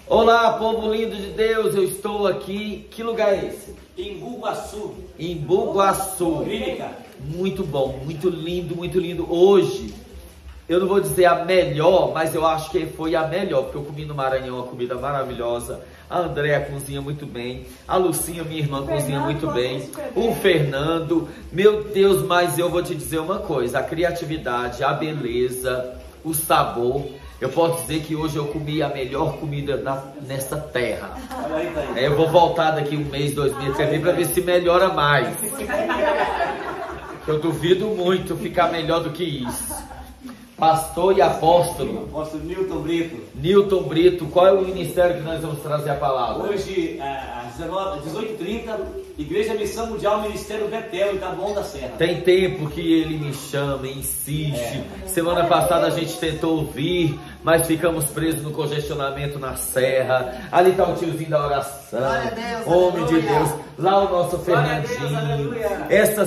Olá, povo lindo de Deus, eu estou aqui. Que lugar é esse? Imbuguaçu. Imbuguaçu. Clínica. Muito bom, muito lindo, muito lindo. Hoje, eu não vou dizer a melhor, mas eu acho que foi a melhor, porque eu comi no Maranhão uma comida maravilhosa. A Andréa cozinha muito bem, a Lucinha, minha irmã, cozinha muito bem, o Fernando, meu Deus, mas eu vou te dizer uma coisa, a criatividade, a beleza, o sabor, eu posso dizer que hoje eu comi a melhor comida nessa terra. Eu vou voltar daqui um mês, 2 meses, para ver se melhora mais. Eu duvido muito ficar melhor do que isso. Pastor e apóstolo. Apóstolo Nilton Brito. Nilton Brito, qual é o ministério que nós vamos trazer a palavra? Hoje, às 18h30, Igreja Missão Mundial, Ministério Betel, em Taboão da Serra. Tem tempo que ele me chama, insiste. Semana passada a gente tentou ouvir, mas ficamos presos no congestionamento na serra. Ali está o tiozinho da oração. Homem de Deus. Lá o nosso Fernandinho. Essa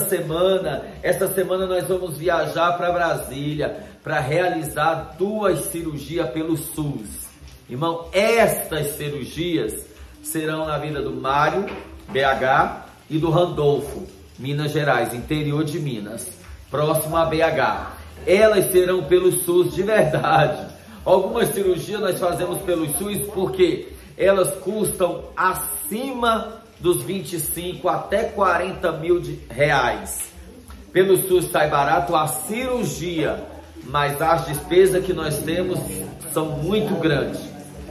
semana nós vamos viajar para Brasília para realizar 2 cirurgias pelo SUS. Irmão, estas cirurgias serão na vida do Mário, BH, e do Randolfo, Minas Gerais, interior de Minas, próximo a BH. Elas serão pelo SUS de verdade. Algumas cirurgias nós fazemos pelo SUS porque elas custam acima dos 25 até 40 mil reais. Pelo SUS sai barato a cirurgia, mas as despesas que nós temos são muito grandes.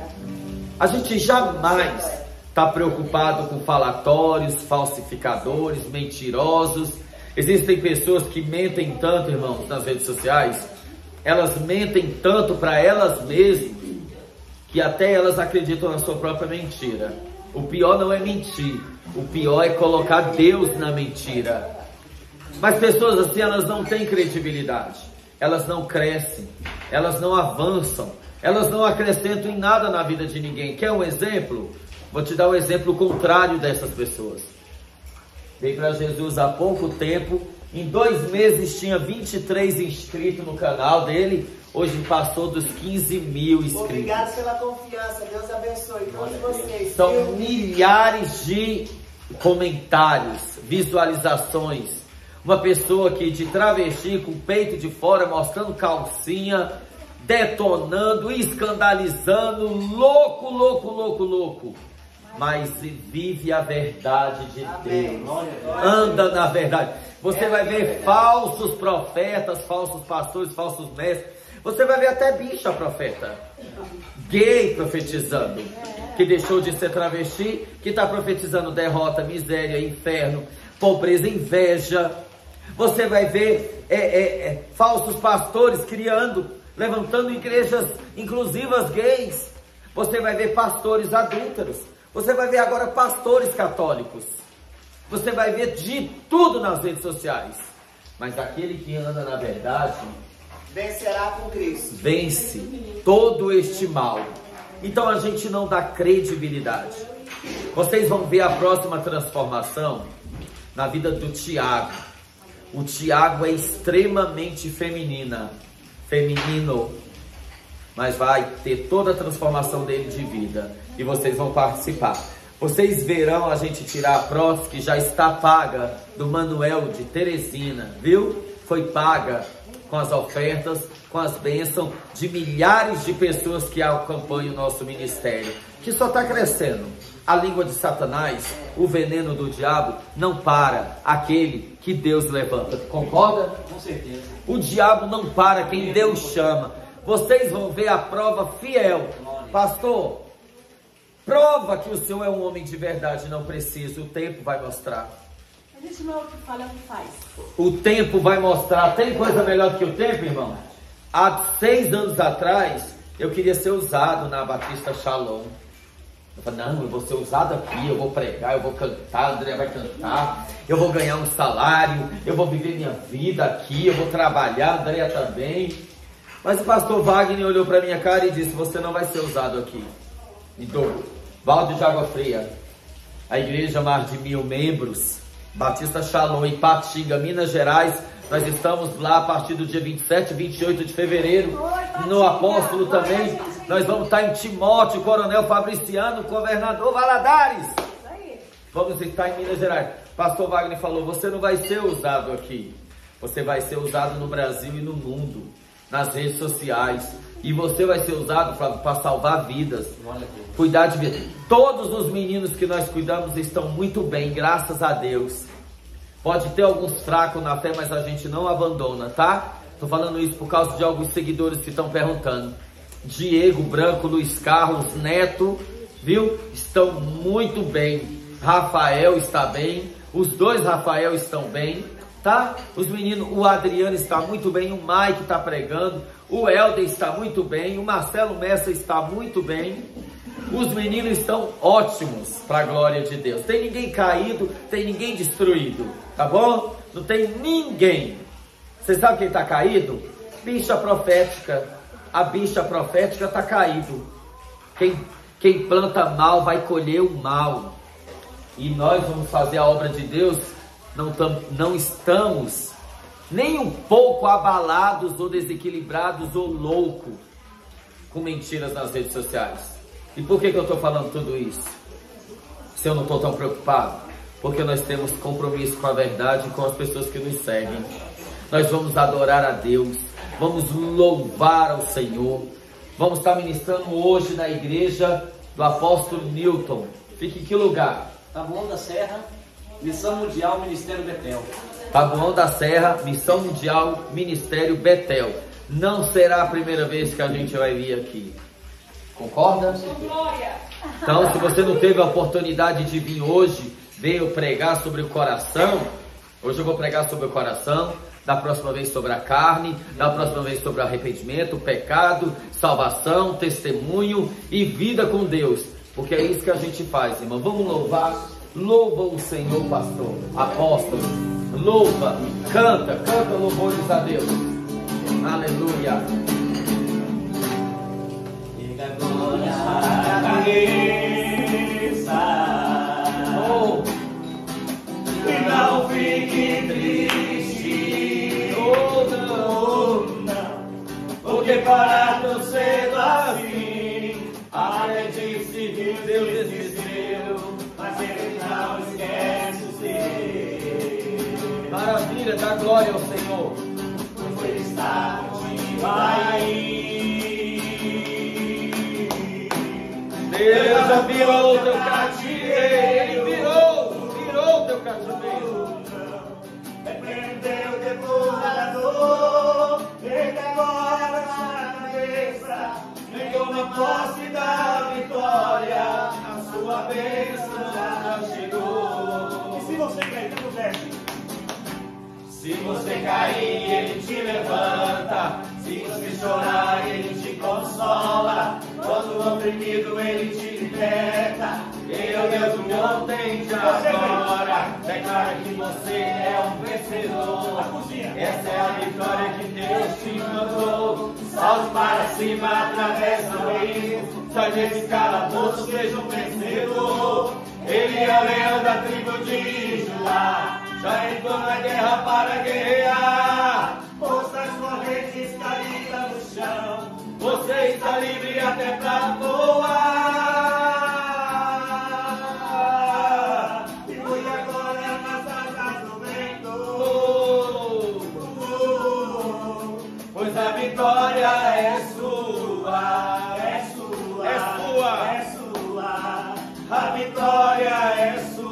A gente jamais está preocupado com falatórios, falsificadores, mentirosos. Existem pessoas que mentem tanto, irmãos, nas redes sociais. Elas mentem tanto para elas mesmas que até elas acreditam na sua própria mentira. O pior não é mentir, o pior é colocar Deus na mentira. Mas pessoas assim, elas não têm credibilidade, elas não crescem, elas não avançam, elas não acrescentam em nada na vida de ninguém. Quer um exemplo? Vou te dar um exemplo contrário dessas pessoas. Veio para Jesus há pouco tempo, em 2 meses tinha 23 inscritos no canal dele, hoje passou dos 15 mil inscritos. Obrigado pela confiança, Deus abençoe todos vocês. São milhares de comentários, visualizações. Uma pessoa que de travesti, com o peito de fora, mostrando calcinha, detonando, escandalizando, louco. Mas vive a verdade de Deus, anda na verdade. Você vai ver falsos profetas, falsos pastores, falsos mestres. Você vai ver até bicha profeta, gay profetizando, que deixou de ser travesti, que está profetizando derrota, miséria, inferno, pobreza, inveja. Você vai ver falsos pastores levantando igrejas inclusivas gays. Você vai ver pastores adúlteros. Você vai ver agora pastores católicos. Você vai ver de tudo nas redes sociais. Mas aquele que anda na verdade vencerá com Cristo. Vence todo este mal. Então a gente não dá credibilidade. Vocês vão ver a próxima transformação na vida do Tiago. O Tiago é extremamente feminino, mas vai ter toda a transformação dele de vida e vocês vão participar. Vocês verão a gente tirar a prótese que já está paga do Manuel de Teresina, viu? Foi paga com as ofertas, com as bênçãos de milhares de pessoas que acompanham o nosso ministério, que só está crescendo. A língua de Satanás, o veneno do diabo, não para aquele que Deus levanta. Concorda? Com certeza. O diabo não para quem Deus chama. Vocês vão ver a prova fiel. Pastor, prova que o senhor é um homem de verdade, não precisa. O tempo vai mostrar. A gente não é o que fala, é o que faz. O tempo vai mostrar. Tem coisa melhor do que o tempo, irmão? Há 6 anos atrás, eu queria ser usado na Batista Shalom. Eu falei, não, eu vou ser usado aqui, eu vou pregar, eu vou cantar, a André vai cantar, eu vou ganhar um salário, eu vou viver minha vida aqui, eu vou trabalhar, a André também. Mas o pastor Wagner olhou para minha cara e disse, você não vai ser usado aqui. E dou. Balde de Água Fria, a igreja mais de 1000 membros, Batista Shalom, em Patinga, Minas Gerais. Nós estamos lá a partir do dia 27 e 28 de fevereiro, no Apóstolo também. Nós vamos estar em Timóteo, Coronel Fabriciano, Governador Valadares. Vamos estar em Minas Gerais. Pastor Wagner falou, você não vai ser usado aqui. Você vai ser usado no Brasil e no mundo, nas redes sociais. E você vai ser usado para salvar vidas, cuidar de vidas. Todos os meninos que nós cuidamos estão muito bem, graças a Deus. Pode ter alguns fracos na fé, mas a gente não abandona, tá? Tô falando isso por causa de alguns seguidores que estão perguntando. Diego, Branco, Luiz Carlos, Neto, viu? Estão muito bem. Rafael está bem. Os dois Rafael estão bem, tá? Os meninos, o Adriano está muito bem. O Mike está pregando. O Helder está muito bem. O Marcelo Messa está muito bem. Os meninos estão ótimos, para a glória de Deus. Tem ninguém caído, tem ninguém destruído, tá bom? Não tem ninguém. Você sabe quem está caído? Bicha profética. A bicha profética está caído. Quem planta mal vai colher o mal. E nós vamos fazer a obra de Deus. Não estamos nem um pouco abalados ou desequilibrados ou loucos com mentiras nas redes sociais. E por que eu estou falando tudo isso? Se eu não estou tão preocupado? Porque nós temos compromisso com a verdade e com as pessoas que nos seguem. Nós vamos adorar a Deus, vamos louvar ao Senhor. Vamos estar ministrando hoje na igreja do apóstolo Newton. Fica em que lugar? Taboão da Serra, Missão Mundial, Ministério Betel. Taboão da Serra, Missão Mundial, Ministério Betel. Não será a primeira vez que a gente vai vir aqui. Concorda? Então, se você não teve a oportunidade de vir hoje, veio pregar sobre o coração. Hoje eu vou pregar sobre o coração. Da próxima vez sobre a carne. Da próxima vez sobre o arrependimento, o pecado, salvação, testemunho e vida com Deus. Porque é isso que a gente faz, irmão. Vamos louvar. Louva o Senhor, pastor, apóstolo. Louva, canta louvores a Deus. Aleluia. Glória à cabeça, Oh, e não fique triste, oh não, porque para tão cedo assim, acredite que Deus existiu, mas Ele não esquece os seus. maravilha, dá glória ao Senhor. Pois Ele está contigo aí. Deus já virou o teu cativeiro. Ele virou o teu cativeiro. Repreendeu o devorador, ele agora na cabeça, ganhou na posse da vitória, a sua bênção já chegou. E se você cair, não desce. Se você cair, ele te levanta. Se você chorar, ele te consola. Quando oprimido, ele te liberta. Ele é o Deus do ontem e de agora. Declara que você é um vencedor. Essa é a vitória que Deus te mandou. Salte para cima, atravessa o abismo. Sai desse calabouço, seja um vencedor. Ele é o leão da tribo de Judá. Já entrou na guerra para guerrear. Ouça as correntes caídas no chão. Você está livre até para voar. E voe agora nas asas do vento. Pois a vitória é sua. É sua. É sua. É sua. A vitória é sua.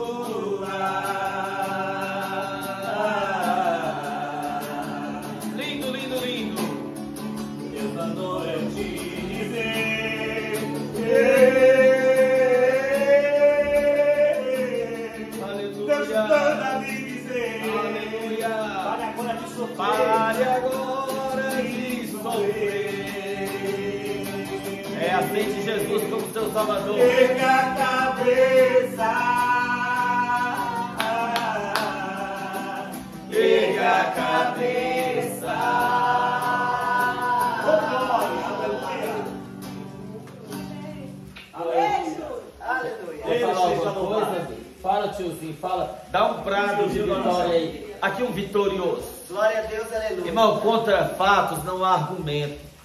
Pare agora de sofrer. Aceite Jesus como seu Salvador. Erga a cabeça. Erga a cabeça. Aleluia. Vou falar alguma coisa? Fala, tiozinho, fala. Dá um brado de vitória aí. Aqui um vitorioso. Glória a Deus, aleluia. Irmão, contra fatos não há argumento.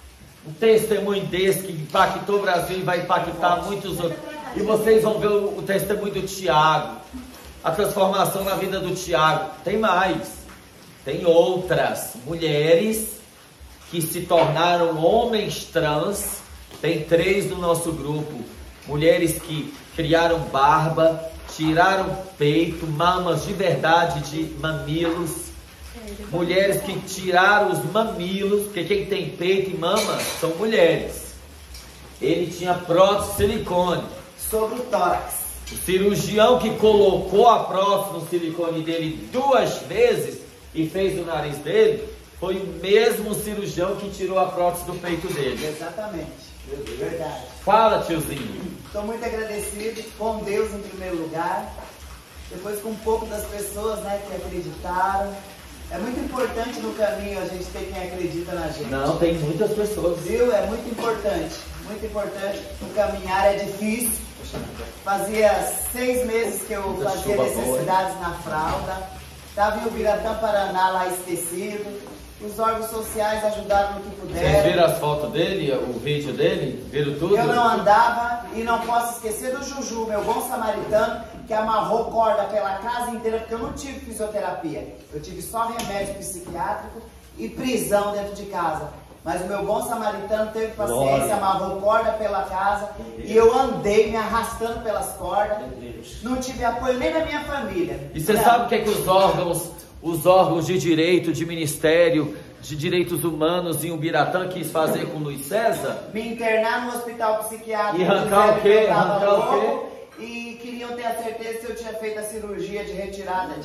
Um testemunho desse que impactou o Brasil e vai impactar muitos outros. E vocês vão ver o testemunho do Tiago. A transformação na vida do Tiago. Tem mais. Tem outras mulheres que se tornaram homens trans. Tem 3 do nosso grupo. Mulheres que criaram barba, tiraram peito, mamas de verdade de mamilos. Mulheres que tiraram os mamilos, porque quem tem peito e mama são mulheres. Ele tinha prótese de silicone. Sobre o tórax. O cirurgião que colocou a prótese no silicone dele 2 vezes e fez o nariz dele, foi o mesmo cirurgião que tirou a prótese do peito dele. Exatamente. Verdade. Fala, tiozinho. Estou muito agradecido com Deus em primeiro lugar. Depois com um pouco das pessoas, né, que acreditaram. É muito importante no caminho a gente ter quem acredita na gente. Não, tem muitas pessoas. Viu? É muito importante. Muito importante. O caminhar é difícil. Fazia 6 meses que eu fazia necessidades na fralda. Estava em Ubiratã, Paraná, lá esquecido. Os órgãos sociais ajudaram no que puderam. Vocês viram as fotos dele, o vídeo dele? Viram tudo? Eu não andava e não posso esquecer do Juju, meu bom samaritano, que amarrou corda pela casa inteira, porque eu não tive fisioterapia. Eu tive só remédio psiquiátrico e prisão dentro de casa. Mas o meu bom samaritano teve paciência, amarrou corda pela casa e eu andei me arrastando pelas cordas. Não tive apoio nem da minha família. E você sabe o que é que os órgãos de direito, de Ministério de Direitos Humanos em Ubiratã quis fazer com o Luiz César? Me internar no hospital psiquiátrico. E arrancar o quê? Arrancar o quê? E queriam ter a certeza se eu tinha feito a cirurgia de retirada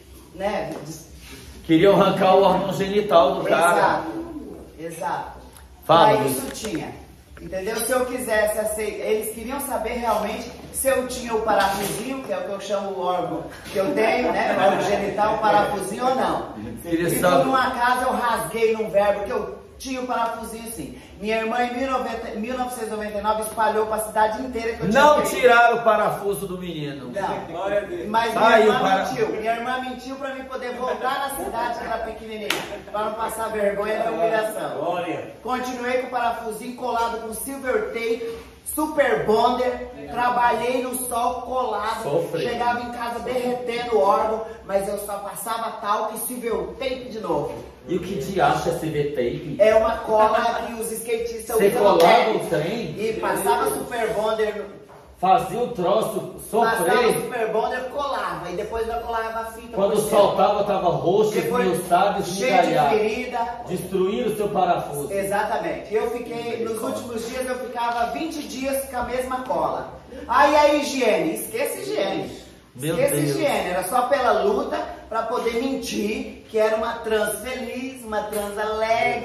Queriam arrancar o órgão genital do cara. Exato. Fala, Mas isso tinha. Entendeu? Se eu quisesse aceitar, eles queriam saber realmente se eu tinha o parafusinho, que é o que eu chamo o órgão que eu tenho, né? O órgão genital, o parafusinho ou não. E por um acaso eu rasguei num verbo que eu tinha o parafusinho sim. Minha irmã em 1999 espalhou para a cidade inteira que eu tinha. Não tiraram o parafuso do menino. Não. Mas minha irmã mentiu. Minha irmã mentiu para mim poder voltar na cidade que era pequenininha, para não passar vergonha da humilhação. Continuei com o parafusinho colado com silver tape, super bonder, trabalhei no sol colado, chegava em casa derretendo o órgão, mas eu só passava talco e silver tape de novo. E o que diacho é silver tape? É uma cola que os skatistas usam. Você colava o trem? E passava super bonder. Fazia o troço sofrer. Passava super bonder, colava. E depois eu colava a fita. Quando soltava, tava roxo, esmiuçado, esmigalhado. Cheio de ferida. Destruir o seu parafuso. Exatamente. Eu fiquei, nos últimos dias, eu ficava 20 dias com a mesma cola. Aí a higiene. Esqueça higiene. Esqueça higiene. Era só pela luta para poder mentir que era uma trans feliz, uma trans alegre.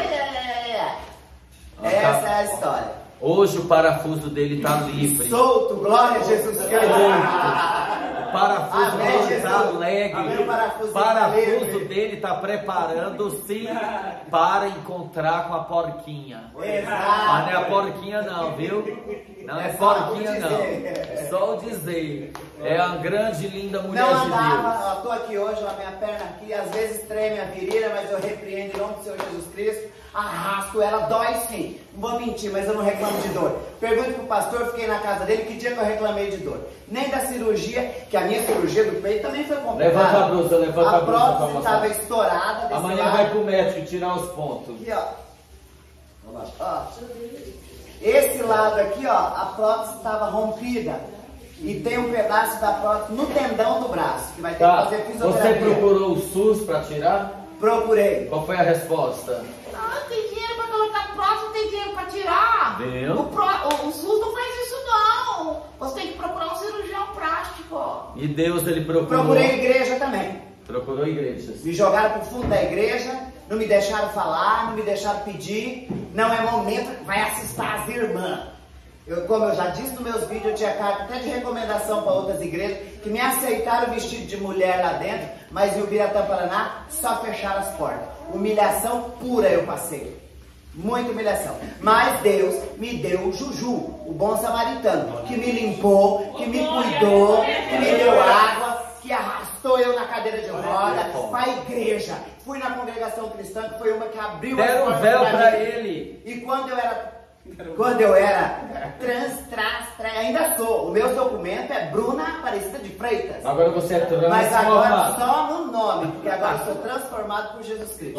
Essa é a história. Hoje o parafuso dele está livre. Solto, glória a Jesus Cristo. O parafuso dele está alegre. O parafuso dele está preparando-se para encontrar com a porquinha. Exato. Mas não é a porquinha não, viu? Não é porquinha não. É só o dizer. É a grande, linda mulher de Deus. Não andava, eu estou aqui hoje, a minha perna aqui, às vezes treme a virilha, mas eu repreendo em nome do Senhor Jesus Cristo. Arrasto ela, dói sim. Não vou mentir, mas eu não reclamo de dor. Pergunte pro pastor, eu fiquei na casa dele, que dia que eu reclamei de dor? Nem da cirurgia, que a minha cirurgia do peito também foi complicada. Levanta a blusa, levanta a blusa. A prótese estava estourada. Amanhã lado. Vai pro médico tirar os pontos. Aqui, ó. Esse lado aqui, ó, a prótese estava rompida. E tem um pedaço da prótese no tendão do braço, que vai ter que fazer fisioterapia. Você procurou o SUS para tirar? Procurei. Qual foi a resposta? Não tem dinheiro para colocar prótese, não tem dinheiro para tirar. Viu? O SUS não faz isso não. Você tem que procurar um cirurgião plástico. E Deus, ele procurou. Procurei igreja também. Procurou igrejas. Me jogaram pro fundo da igreja, não me deixaram falar, não me deixaram pedir. Não é momento, vai assistir as irmãs. Como eu já disse nos meus vídeos, eu tinha carta até de recomendação para outras igrejas que me aceitaram vestido de mulher lá dentro, mas em Ubiratã, Paraná, só fecharam as portas. Humilhação pura eu passei. Muita humilhação. Mas Deus me deu o Juju, o bom samaritano, que me limpou, que me cuidou, que me deu água, que arrastou estou eu na cadeira de roda, para a igreja. Fui na congregação cristã, que foi uma que abriu as Deram um portas véu pra para mim. ele. E quando eu era ainda sou. O meu documento é Bruna Aparecida de Freitas. Agora você é transformado. Mas agora só no nome, porque agora eu sou transformado por Jesus Cristo.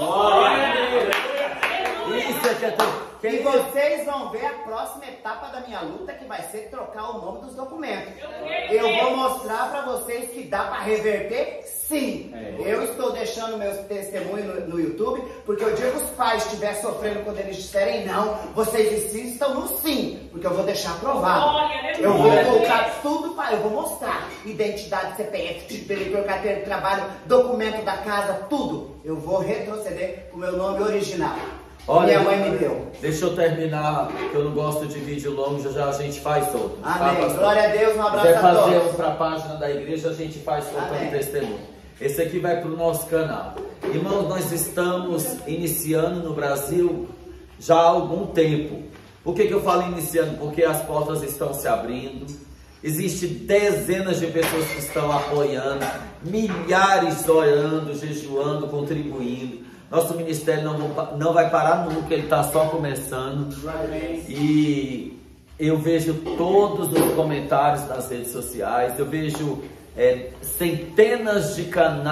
Isso é que é tudo. E vocês vão ver a próxima etapa da minha luta, que vai ser trocar o nome dos documentos. Eu vou mostrar para vocês que dá para reverter, sim. Eu estou deixando meus testemunhos no YouTube, porque o dia que os pais estiverem sofrendo quando eles disserem não, vocês insistam no sim, porque eu vou deixar aprovado. Eu vou colocar tudo para, eu vou mostrar identidade, CPF, título de eleitor, carteira de trabalho, documento da casa, tudo. Eu vou retroceder com o meu nome original. Olha, minha mãe me deu. Deixa eu terminar, que eu não gosto de vídeo longo, já a gente faz outro. Amém. Glória a Deus, um abraço a todos. Se quiser fazer para a página da igreja, a gente faz outro testemunho. Esse aqui vai para o nosso canal. Irmãos, nós estamos iniciando no Brasil já há algum tempo. Por que eu falo iniciando? Porque as portas estão se abrindo. Existem dezenas de pessoas que estão apoiando, milhares orando, jejuando, contribuindo. Nosso ministério não vai parar nunca, ele está só começando. E eu vejo todos os comentários nas redes sociais, eu vejo centenas de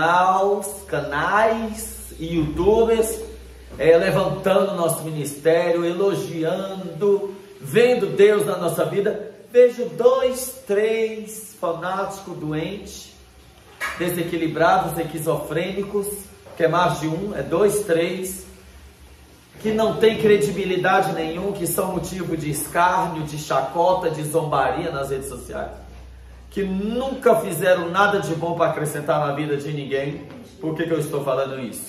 canais e youtubers levantando o nosso ministério, elogiando, vendo Deus na nossa vida. Vejo 2, 3 fanáticos doentes, desequilibrados, esquizofrênicos, que é mais de um, 2, 3, que não tem credibilidade nenhuma, que são motivo de escárnio, de chacota, de zombaria nas redes sociais, que nunca fizeram nada de bom para acrescentar na vida de ninguém. Por que eu estou falando isso?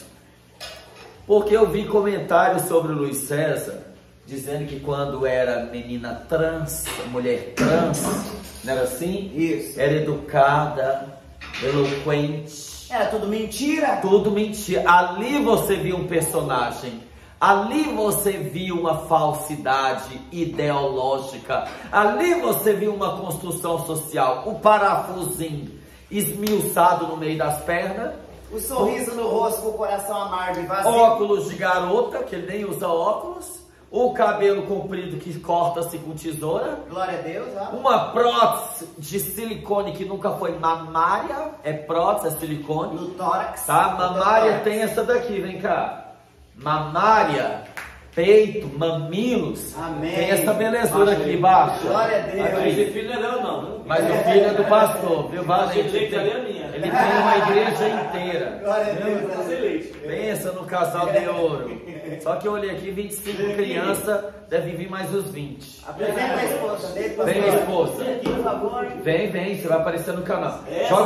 Porque eu vi comentários sobre o Luiz César, dizendo que quando era menina trans, mulher trans, não era assim? Isso. Era educada, eloquente. Era tudo mentira. Tudo mentira. Ali você viu um personagem. Ali você viu uma falsidade ideológica. Ali você viu uma construção social. O parafusinho esmiuçado no meio das pernas. O sorriso no rosto com o coração amargo e vazio. Óculos de garota, que ele nem usa óculos. O cabelo comprido que corta-se com tesoura. Glória a Deus. Ó. Uma prótese de silicone que nunca foi mamária. É prótese, é silicone. No tórax. Tá? Mamária tem essa daqui, vem cá. Mamária, peito, mamilos. Amém. Tem essa belezura aqui embaixo. Glória a Deus. Mas esse filho não é não. Mas o filho é do pastor, viu? Valente. Ele Ele tem uma igreja inteira. Glória a Deus. Pensa no casal de ouro. Só que eu olhei aqui, 25 crianças, deve vir mais uns 20. Apresenta a esposa dele, pastor. Vem, esposa. Por favor. Vem, você vai aparecer no canal.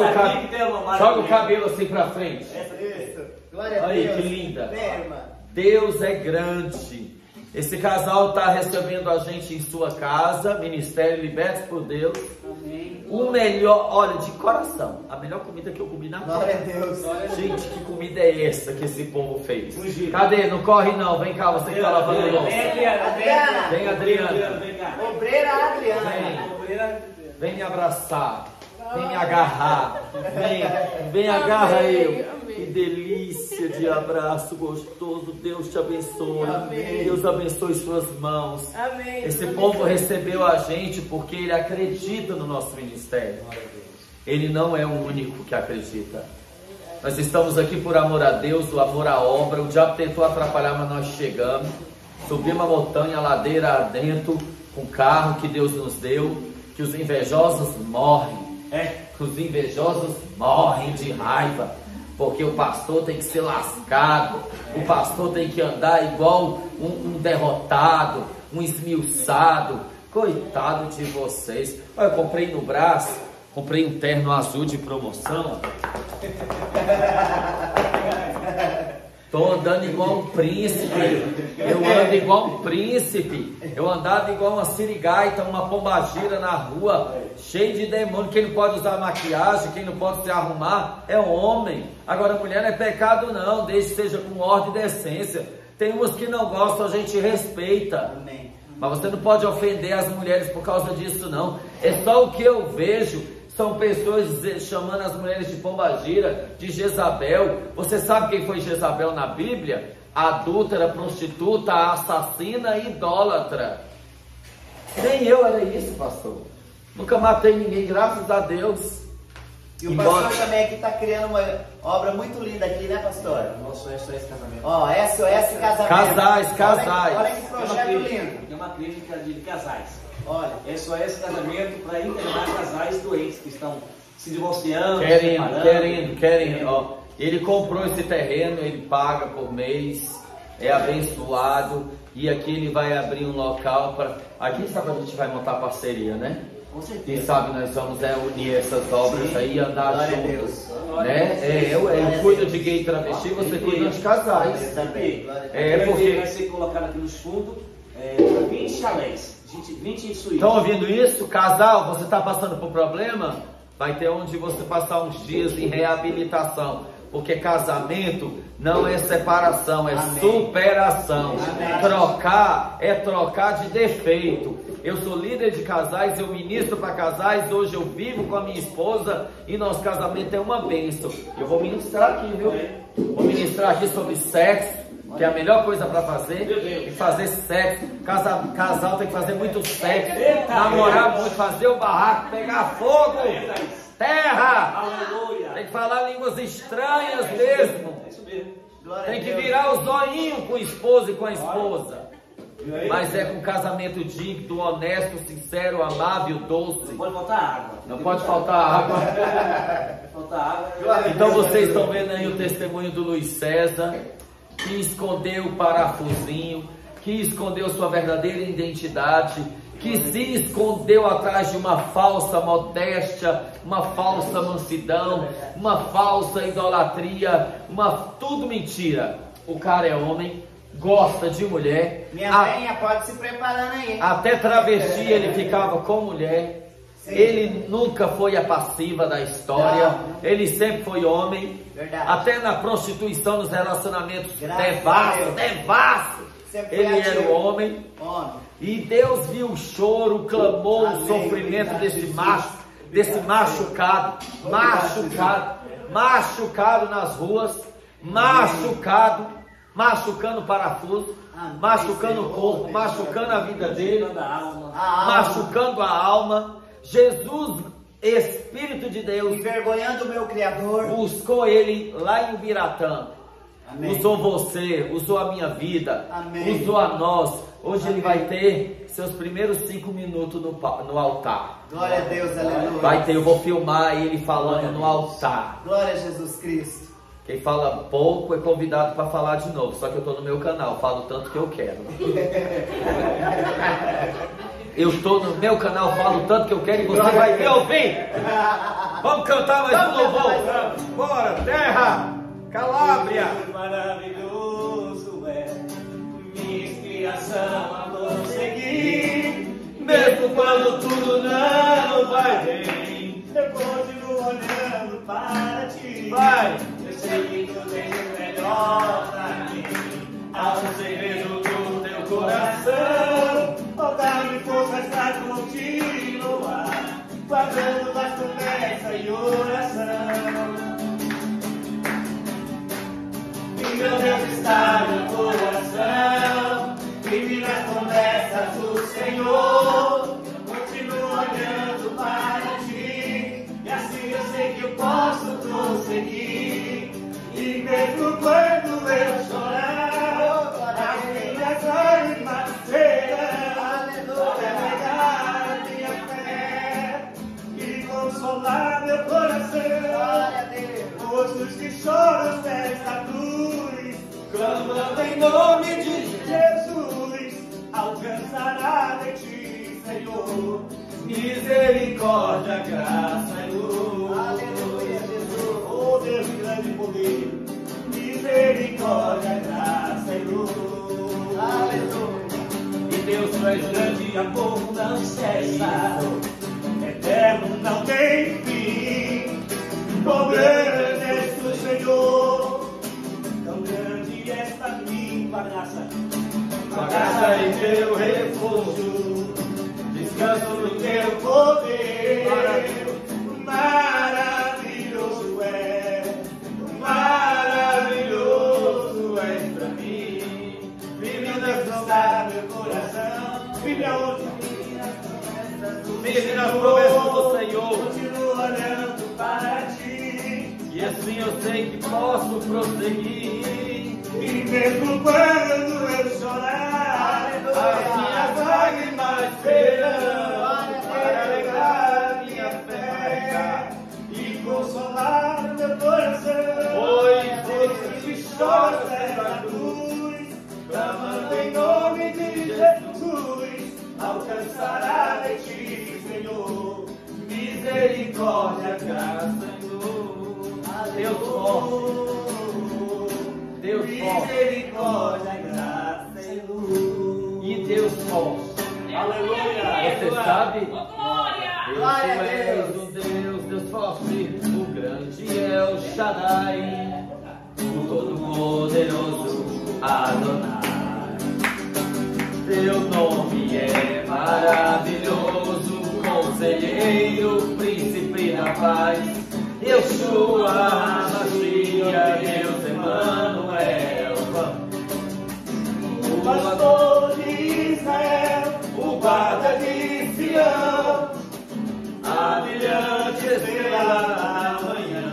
Essa Joga o cabelo assim pra frente. Isso. Glória a Aí, Deus. que linda. Vem, irmã. Deus é grande. Esse casal está recebendo a gente em sua casa, Ministério Libertos por Deus. Amém. O melhor, olha, de coração, a melhor comida que eu comi na Glória a terra. Deus. Gente, que comida é essa que esse povo fez? Cadê? Não corre não, vem cá, você que tá lavando louça. Adriana. Vem, Adriana. Obreira Adriana. Vem me abraçar. Vem me agarrar. Vem agarra eu. Que delícia de abraço gostoso. Deus te abençoe. Amém. Deus abençoe suas mãos. Amém. Esse povo recebeu a gente porque ele acredita no nosso ministério. Ele não é o único que acredita. Nós estamos aqui por amor a Deus, o amor à obra. O diabo tentou atrapalhar, mas nós chegamos. Subimos a montanha, a ladeira adentro, com o carro que Deus nos deu. Que os invejosos morrem. Que os invejosos morrem de raiva. Porque o pastor tem que ser lascado. O pastor tem que andar igual um derrotado, um esmiuçado. Coitado de vocês. Olha, eu comprei no braço, comprei um terno azul de promoção. Tô andando igual um príncipe. Eu ando igual um príncipe. Eu andava igual uma sirigaita, uma pombagira na rua, cheio de demônio. Quem não pode usar maquiagem, quem não pode se arrumar, é homem. Agora, mulher não é pecado não, desde que seja com ordem e decência. Tem umas que não gostam, a gente respeita. Amém. Mas você não pode ofender as mulheres por causa disso não. É só o que eu vejo. São pessoas chamando as mulheres de pombagira, de Jezabel. Você sabe quem foi Jezabel na Bíblia? Adúltera, prostituta, assassina e idólatra. Nem eu era isso, pastor. Nunca matei ninguém, graças a Deus. E o pastor também aqui está criando uma obra muito linda aqui, né, pastor? Nosso SOS Casamento. Ó, SOS Casamento. Casais. Olha que projeto lindo. É uma clínica de casais. Olha. SOS Casamento para internar casais doentes que estão se divorciando, separando. Querendo. Ó, ele comprou esse terreno, ele paga por mês, é abençoado. E aqui ele vai abrir um local para... Aqui sabe a gente vai montar parceria, né? Com certeza. Quem sabe nós vamos unir essas obras aí e andar Glória a juntos. Deus. Né? Eu cuido de gay e travesti, você cuida de casais. Porque vai ser colocado aqui nos fundos 20 chalés, 20 suítes. Estão ouvindo isso? Casal, você está passando por problema? Vai ter onde você passar uns dias em reabilitação. Porque casamento não é separação, é superação. Trocar é trocar de defeito. Eu sou líder de casais, eu ministro para casais. Hoje eu vivo com a minha esposa e nosso casamento é uma bênção. Eu vou ministrar aqui, viu? Vou ministrar aqui sobre sexo, que é a melhor coisa para fazer. Tem que fazer sexo. Casal tem que fazer muito sexo. Namorar muito, fazer o barraco, pegar fogo. Terra! Aleluia! Tem que falar línguas estranhas mesmo. É isso mesmo. Tem que virar o zoinho com o esposo e com a esposa. Mas é com casamento digno, honesto, sincero, amável, doce. Não pode faltar água. Não pode faltar água. Faltar água. Então vocês estão vendo aí o testemunho do Luiz César, que escondeu o parafusinho, que escondeu sua verdadeira identidade, que se escondeu atrás de uma falsa modéstia, uma falsa mansidão, uma falsa idolatria, tudo mentira. O cara é homem, gosta de mulher. Minha venha pode se preparando aí. Até travesti ele ficava com mulher. Sim. Ele nunca foi a passiva da história. Não. Ele sempre foi homem. Verdade. Até na prostituição, nos relacionamentos Graças devassos. Sempre foi Ele era ativo. o homem. Homem. E Deus viu o choro, o clamor, Amém. o sofrimento desse Jesus. macho, desse machucado, machucado nas ruas, machucando o parafuso, Amém. machucando o corpo, machucando a vida dele, Da alma. machucando a alma. Jesus, Espírito de Deus, Envergonhando o meu Criador. buscou ele lá em Ubiratã. Amém. Usou você, usou a minha vida, Amém. usou a nós. Hoje Amém. ele vai ter seus primeiros 5 minutos no altar. Glória a Deus, aleluia. Vai ter, eu vou filmar ele falando no altar. Glória a Jesus Cristo. Quem fala pouco é convidado para falar de novo. Só que eu estou no meu canal, falo tanto que eu quero. Eu estou no meu canal, falo tanto que eu quero e você vai me ouvir. Vamos cantar mais um louvor. Bora, terra, Calábria. Maravilhoso é minha inspiração a prosseguir. Mesmo quando tudo não vai bem, Eu continuo olhando para ti. vai. Eu sei que tu tens o melhor pra mim. Ao segredo do teu coração, Falta-me forças pra continuar, guardando mais conversa e oração. E meu Deus está no coração, vive nas promessas do Senhor. Continuo olhando para ti, e assim eu sei que eu posso prosseguir. E mesmo quando eu chorar, as minhas lágrimas serão carregar minha fé e consolar meu coração. Glória a Deus. Pois os que choram desta cruz, Clamando em nome de Jesus alcançará de ti, Senhor. misericórdia, graça e luz. Aleluia, Jesus. Oh Deus, grande poder, misericórdia, graça e luz. Aleluia. E Deus tu és grande, amor não cessa, eterno não tem fim. Quão grande és tu, Senhor, tão grande esta minha graça. Tua graça é teu refúgio, descanso no teu Teu poder, Glória a Deus. firme nas promessas do Senhor. Continuo olhando para ti. E assim eu sei que posso prosseguir. E mesmo quando eu chorar, as minhas lágrimas serão para alegrar minha fé e consolar meu coração. Pois que chora essa cruz, clamando em nome de Jesus, alcançará de ti, Senhor, misericórdia, graça, Senhor. Deus forte. Deus forte. Misericórdia, graça e luz. E Deus forte. Aleluia. Você sabe? Glória a és o Deus forte. O grande é o Shaddai. O todo-poderoso Adonai. Teu nome é maravilhoso. Conselheiro, príncipe da paz. Yeshua, Mashiach, Deus Emmanuel. O pastor de Israel, o guarda de Sião, a brilhante estrela da manhã.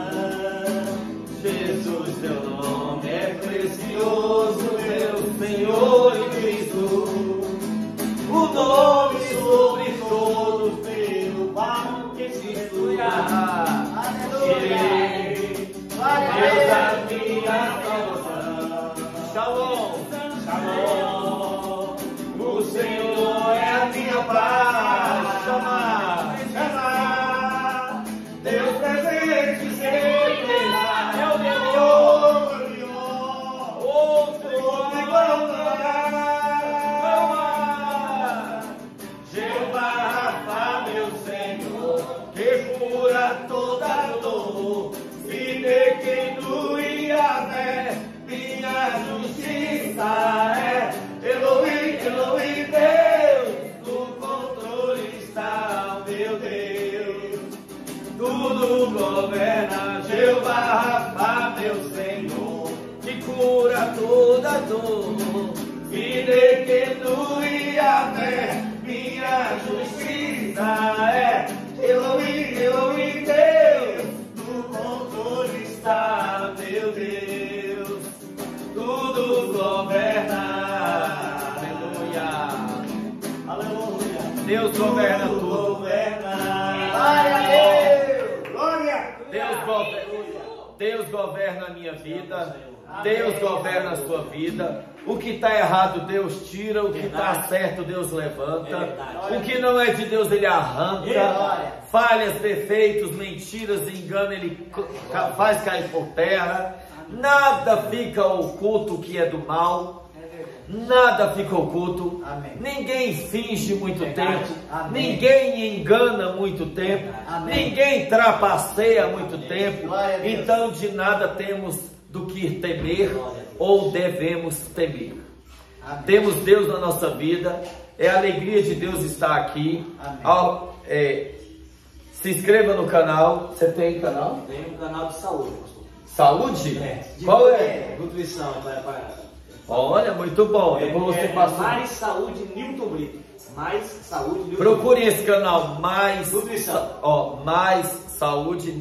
Jesus, teu nome é precioso, meu Senhor e Cristo. O nome sobre todos, pelo qual que se estudará. Deus a minha salvação. Shalom. Shalom. O Senhor é a minha paz. Chama. Deus presente sempre. É o Senhor. O Jeová Rafa, meu Senhor, que cura toda dor. Se de quem doía fé, minha justiça é. Elohim, Elohim, Deus, no controle está, meu Deus. Tudo governa, Jeová Rafa, meu Senhor, que cura toda dor. Se de quem doía fé, minha justiça é. Elohim, Elohim, Deus, no controle está, meu Deus. Tudo governa. Aleluia. Deus governa tudo. Governa. Glória a Deus. Glória. Deus governa a minha vida. Deus governa a sua vida. O que está errado, Deus tira. O que está certo, Deus levanta. O que não é de Deus, Ele arranca. Falhas, defeitos, mentiras, engano, Ele faz cair por terra. Nada fica oculto que é do mal. Nada fica oculto. Amém. Ninguém finge muito Verdade. tempo. Amém. Ninguém engana muito tempo. Amém. Ninguém trapaceia muito tempo. Glória a Deus. Então de nada temos do que temer ou devemos temer. Amém. Temos Deus na nossa vida. É a alegria de Deus estar aqui. Amém. Se inscreva no canal. Você tem canal? Tem um canal de saúde, pastor. Saúde? É. Qual é? Nutrição, Olha, muito bom. Depois você passa. Mais Saúde Newton Brito. Mais Saúde Newton Procure esse canal, Mais Nutrição. Mais Saúde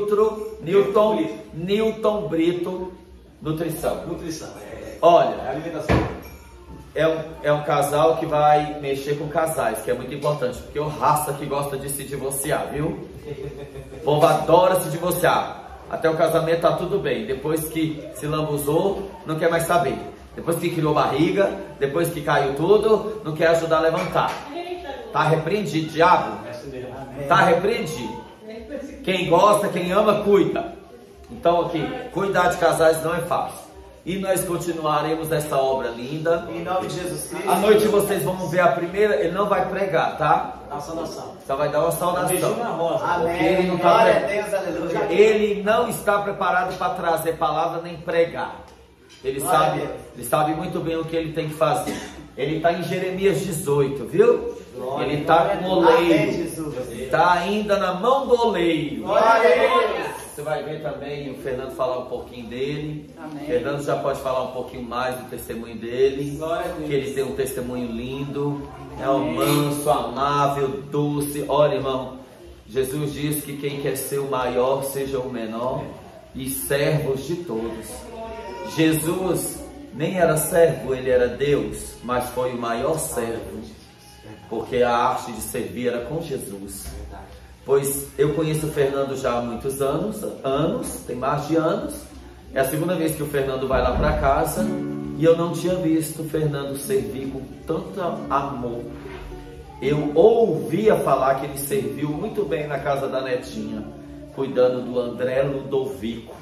Newton Brito Nutrição. Nutrição. Olha, Alimentação. é um casal que vai mexer com casais, que é muito importante, porque o raça que gosta de se divorciar, viu? O povo adora se divorciar. Até o casamento tá tudo bem. Depois que se lambuzou, não quer mais saber. Depois que criou barriga, depois que caiu tudo, não quer ajudar a levantar. Tá repreendido, diabo. Tá repreendido. Quem gosta, quem ama, cuida. Então aqui, cuidar de casais não é fácil. E nós continuaremos essa obra linda. Em nome de Jesus Cristo. À noite vocês vão ver a primeira. Ele não vai pregar, tá? A saudação. Só vai dar uma saudação. Regina Rosa. Amém. Porque ele não tá Glória a pre- Deus, aleluia. Ele não está preparado para trazer palavra nem pregar. Ele Glória a sabe, Deus. ele sabe muito bem o que ele tem que fazer. Ele está em Jeremias 18, viu? Glória, Ele está com o Amém, oleiro. Jesus. Está ainda na mão do oleiro. Glória a Deus. Você vai ver também o Fernando falar um pouquinho dele. Amém. Fernando já pode falar um pouquinho mais do testemunho dele. Glória a Deus. Que ele tem um testemunho lindo. É um manso, amável, doce. Olha, irmão, Jesus diz que quem quer ser o maior seja o menor e servos de todos. Jesus nem era servo, ele era Deus, mas foi o maior servo, porque a arte de servir era com Jesus. Pois eu conheço o Fernando já há muitos anos, tem mais de anos. É a segunda vez que o Fernando vai lá para casa e eu não tinha visto o Fernando servir com tanto amor. Eu ouvia falar que ele serviu muito bem na casa da netinha, cuidando do André Ludovico.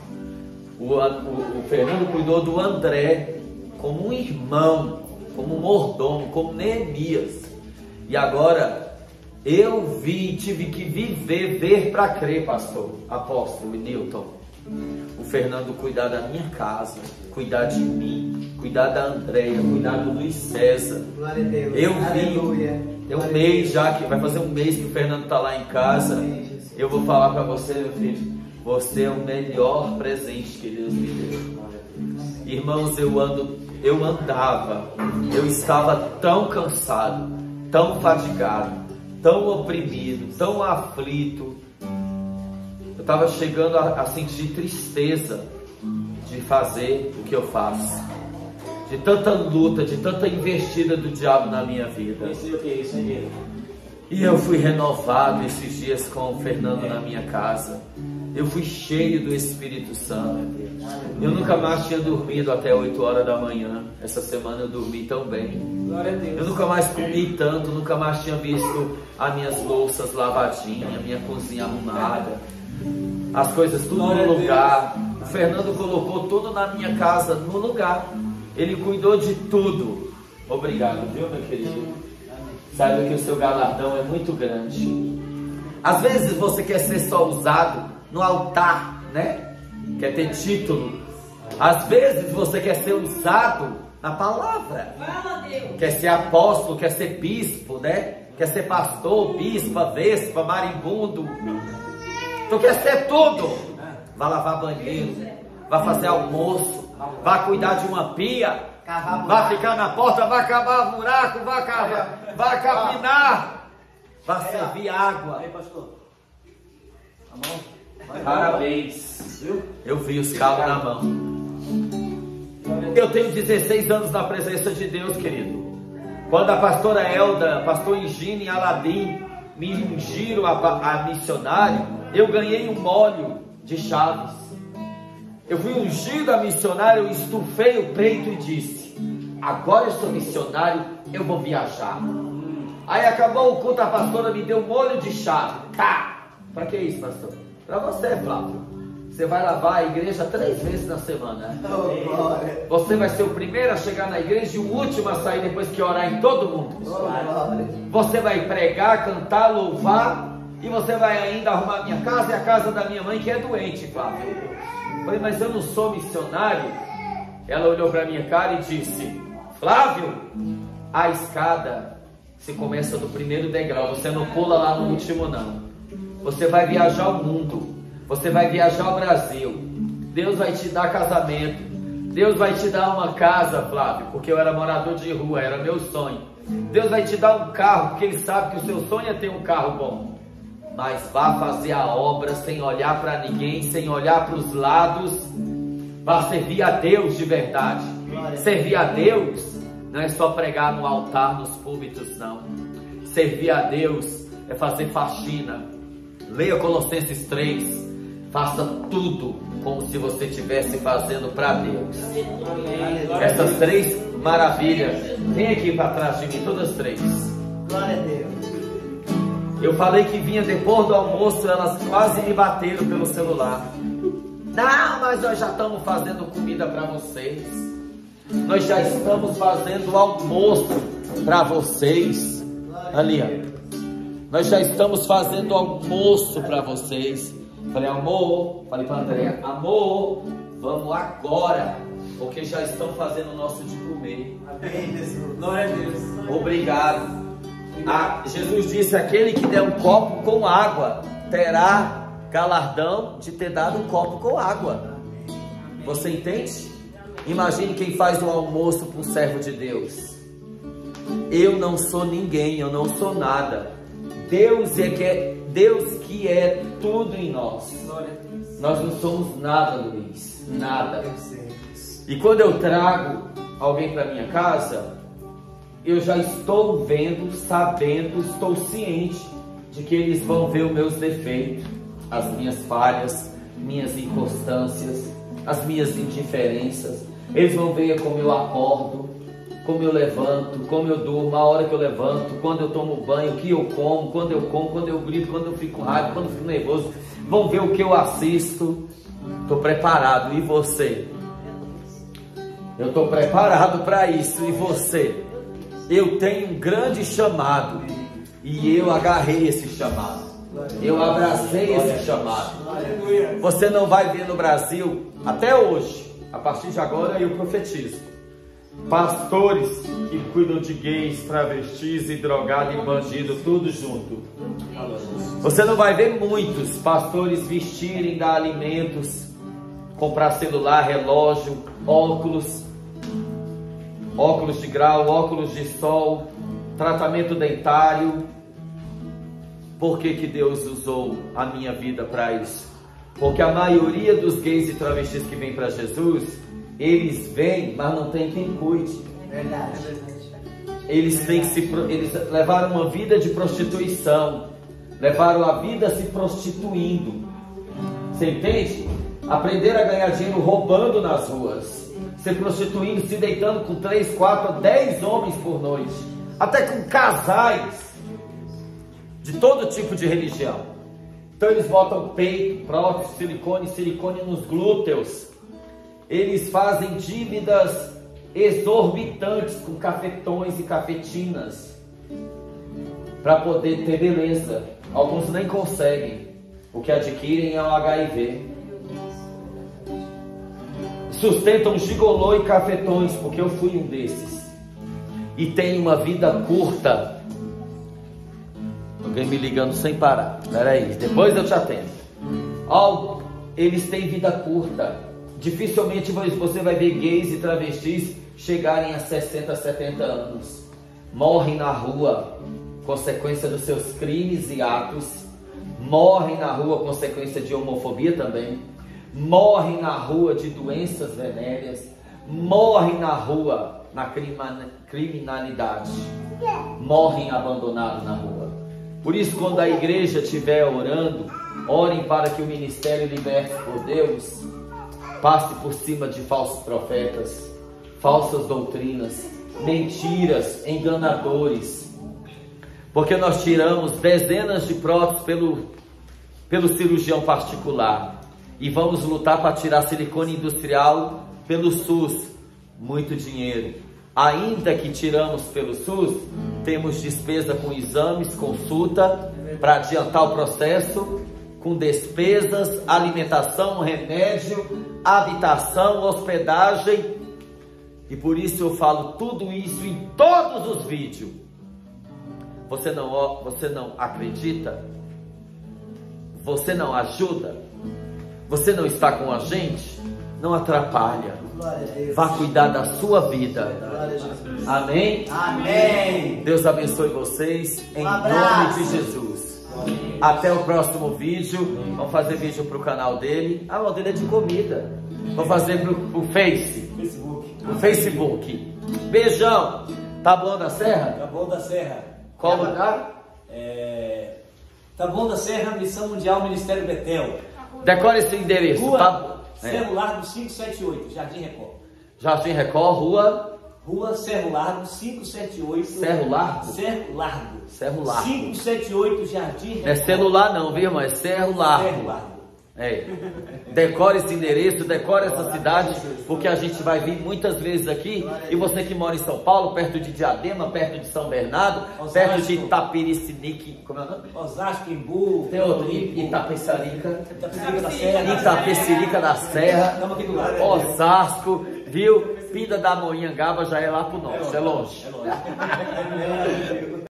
O Fernando cuidou do André como um irmão, como um mordomo, como Neemias. E agora eu tive que ver para crer, pastor, apóstolo e Newton. O Fernando cuidar da minha casa, cuidar de mim, cuidar da Andréia, cuidar do Luiz César. Glória a Deus. Eu vi, Aleluia. tem um mês já, que vai fazer um mês que o Fernando está lá em casa. Eu vou falar para você, meu filho, você é o melhor presente que Deus me deu. Irmãos, eu andava, eu estava tão cansado, tão fatigado, tão oprimido, tão aflito. Eu estava chegando a sentir tristeza de fazer o que eu faço, de tanta luta, de tanta investida do diabo na minha vida. Isso é o que? Isso aí. E eu fui renovado esses dias com o Fernando na minha casa. Eu fui cheio do Espírito Santo. Eu nunca mais tinha dormido até 8 horas da manhã. Essa semana eu dormi tão bem. Glória a Deus. Eu nunca mais comi tanto, nunca mais tinha visto as minhas louças lavadinhas, a minha cozinha arrumada, as coisas tudo no lugar. O Fernando colocou tudo na minha casa no lugar. Ele cuidou de tudo. Obrigado, viu, meu querido? Saiba que o seu galardão é muito grande. Às vezes você quer ser só usado no altar, né? Quer ter título. Às vezes você quer ser usado na palavra. Quer ser apóstolo, quer ser bispo, né? Quer ser pastor, bispa, vespa, marimbundo. Tu quer ser tudo. Vai lavar banheiro, vai fazer almoço, vai cuidar de uma pia, vai ficar na porta, vai cavar buraco, vai capinar, vai servir água. Aí, pastor. A mão. Parabéns. Eu vi os cabos na mão. Eu tenho 16 anos na presença de Deus, querido. Quando a pastora Elda, pastor Engine e Aladim me ungiram a missionário, eu ganhei um molho de chaves. Eu fui ungido a missionário, eu estufei o peito e disse: agora eu sou missionário, eu vou viajar. Aí acabou o culto, a pastora me deu um molho de chave. Tá! Pra que isso, pastor? Pra você, Flávio. Você vai lavar a igreja 3 vezes na semana. Você vai ser o primeiro a chegar na igreja e o último a sair depois que orar em todo mundo. Você vai pregar, cantar, louvar, e você vai ainda arrumar a minha casa e a casa da minha mãe, que é doente, Flávio. Eu falei: mas eu não sou missionário. Ela olhou pra minha cara e disse: Flávio, a escada se começa do primeiro degrau, você não pula lá no último não. Você vai viajar o mundo, você vai viajar o Brasil, Deus vai te dar casamento, Deus vai te dar uma casa, Flávio, porque eu era morador de rua, era meu sonho. Deus vai te dar um carro, porque Ele sabe que o seu sonho é ter um carro bom. Mas vá fazer a obra sem olhar para ninguém, sem olhar para os lados. Vá servir a Deus de verdade. Servir a Deus não é só pregar no altar, nos púlpitos, não. Servir a Deus é fazer faxina. Leia Colossenses 3. Faça tudo como se você estivesse fazendo para Deus. Essas 3 maravilhas. Vem aqui para trás de mim, todas 3. Glória a Deus. Eu falei que vinha depois do almoço, elas quase me bateram pelo celular. Não, mas nós já estamos fazendo comida para vocês. Nós já estamos fazendo almoço para vocês. Ali, ó. Nós já estamos fazendo almoço para vocês. Falei: amor, falei para André: amor, vamos agora, porque já estão fazendo o nosso de comer. Amém, Jesus. Glória a Deus. Obrigado. Jesus disse: aquele que der um copo com água terá galardão de ter dado um copo com água. Você entende? Imagine quem faz um almoço para um servo de Deus. Eu não sou ninguém, eu não sou nada. Deus que é tudo em nós. Nós não somos nada, Luiz, nada. E quando eu trago alguém para minha casa, eu já estou vendo, sabendo, estou ciente de que eles vão ver os meus defeitos, as minhas falhas, minhas inconstâncias, as minhas indiferenças. Eles vão ver como eu acordo, como eu levanto, como eu durmo, a hora que eu levanto, quando eu tomo banho, o que eu como, quando eu grito, quando eu fico com raiva, quando eu fico nervoso. Vão ver o que eu assisto. Estou preparado. E você? Eu estou preparado para isso. E você? Eu tenho um grande chamado. E eu agarrei esse chamado. Eu abracei esse chamado. Você não vai ver no Brasil, até hoje, a partir de agora eu profetizo, pastores que cuidam de gays, travestis e drogado e bandido, tudo junto. Você não vai ver muitos pastores vestirem, dar alimentos, comprar celular, relógio, óculos de grau, óculos de sol, tratamento dentário. Por que que Deus usou a minha vida para isso? Porque a maioria dos gays e travestis que vêm para Jesus, eles vêm, mas não tem quem cuide. Verdade. Eles levaram uma vida de prostituição, levaram a vida se prostituindo. Você entende? Aprenderam a ganhar dinheiro roubando nas ruas, se prostituindo, se deitando com 3, 4, 10 homens por noite, até com casais de todo tipo de religião. Então eles botam peito, prótese, silicone nos glúteos. Eles fazem dívidas exorbitantes com cafetões e cafetinas para poder ter beleza. Alguns nem conseguem. O que adquirem é o HIV. Sustentam gigolô e cafetões, porque eu fui um desses. E tem uma vida curta. Alguém me ligando sem parar. Peraí, depois eu te atendo. Eles têm vida curta. Dificilmente você vai ver gays e travestis chegarem a 60, 70 anos. Morrem na rua, consequência dos seus crimes e atos. Morrem na rua, consequência de homofobia também. Morrem na rua de doenças venéreas. Morrem na rua na criminalidade. Morrem abandonados na rua. Por isso, quando a igreja estiver orando, orem para que o ministério liberto por Deus passe por cima de falsos profetas, falsas doutrinas, mentiras, enganadores. Porque nós tiramos dezenas de próteses pelo cirurgião particular e vamos lutar para tirar silicone industrial pelo SUS. Muito dinheiro. Ainda que tiramos pelo SUS, temos despesa com exames, consulta, para adiantar o processo, com despesas, alimentação, remédio, habitação, hospedagem. E por isso eu falo tudo isso em todos os vídeos. Você não acredita? Você não ajuda? Você não está com a gente? Não atrapalha. Vá cuidar da sua vida. Amém? Amém. Deus abençoe vocês em nome de Jesus. Até o próximo vídeo. Vamos fazer vídeo para o canal dele. O dele é de comida. Vamos fazer para o Facebook. Beijão. Taboão da Serra? Taboão da Serra. Qual lugar? Taboão da Serra, Missão Mundial, Ministério Betel. Decore esse endereço. Cerro Largo 578, Jardim Record. Jardim Record, Rua Cerro Largo 578. Cerro Largo? Cerro Largo 578, Jardim Record. Não é celular não, viu, irmão? É Cerro Largo. Cerro Largo. Decore esse endereço, decore essa cidade, porque a gente vai vir muitas vezes aqui. E você que mora em São Paulo, perto de Diadema, perto de São Bernardo, perto de Itapecerica, como é o nome? Osasco, Imbu, tem outro, Itapecerica da Serra. Itapecerica da Serra, Estamos aqui do lado. Osasco, viu? Pinda da Monhangaba já é lá pro norte, é longe.